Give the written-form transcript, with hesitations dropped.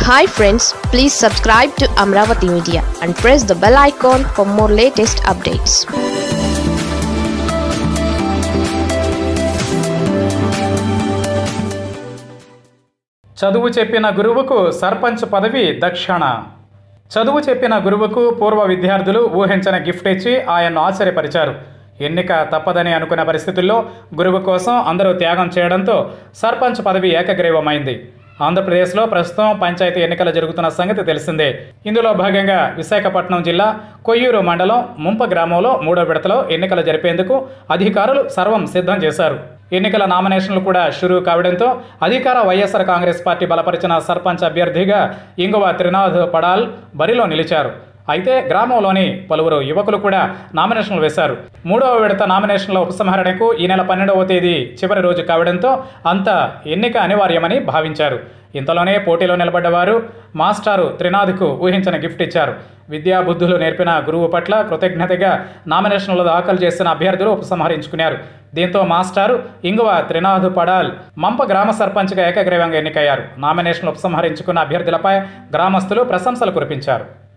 Hi friends, please subscribe to Amaravathi Media and press the bell icon for more latest updates. చదువు చెప్పిన గురువుకు సర్పంచ్ పదవి దక్షిణ. చదువు చెప్పిన గురువుకు పూర్వ విద్యార్థులు ఊహించని గిఫ్ట్ ఇచ్చి ఆయన్ను ఆశ్చర్యపరిచారు. ఎన్నిక తప్పదని అనుకున్న పరిస్థితుల్లో గురువు కోసం అందరూ త్యాగం చేయడంతో సర్పంచ్ పదవి ఏకగ్రీవమైంది. ఆంధ్రప్రదేశ్లో ప్రస్తుతం పంచాయతీ ఎన్నికలు జరుగుతున్న సంగతి తెలిసిందే. ఇందులో భాగంగా విశాఖపట్నం జిల్లా కొయ్యూరు మండలం ముంప గ్రామంలో 3వ విడతలో ఎన్నికలు జరిపేందుకు అధికారులు సర్వం సిద్ధం చేశారు. ఎన్నికల నామినేషన్లు కూడా షురూ కావడంతో అధికార వైఎస్ఆర్ కాంగ్రెస్ పార్టీ బలపరిచిన సర్పంచ్ అభ్యర్థిగా ఇంగువ త్రినాథ్ పడాల్ బరిలో నిలిచారు. అయితే గ్రామంలోని పలువురు యువకులు కూడా నామినేషన్లు వేశారు. 3వ విడత నామినేషన్ల ఉపసంహరణకు ఈ నెల 12వ తేదీ చివరి రోజు కావడంతో అంతా ఎన్నిక అనివార్యమని భావించారు. ఇంతలోనే పోటీలో నిలబడ్డవారు మాస్టారు త్రినాథ్కు ఊహించని గిఫ్ట్ ఇచ్చారు. విద్యా బుద్ధులు నేర్పిన గురువు పట్ల కృతజ్ఞతగా నామినేషన్లు దాఖలు చేసిన అభ్యర్థులు ఉపసంహరించుకున్నారు. దీంతో మాస్టారు ఇంగువ త్రినాథ్ పడాల్ మంప గ్రామ సర్పంచ్గా ఏకగ్రీవంగా ఎన్నికయ్యారు. నామినేషన్లు ఉపసంహరించుకున్న అభ్యర్థులపై గ్రామస్తులు ప్రశంసలు కురిపించారు.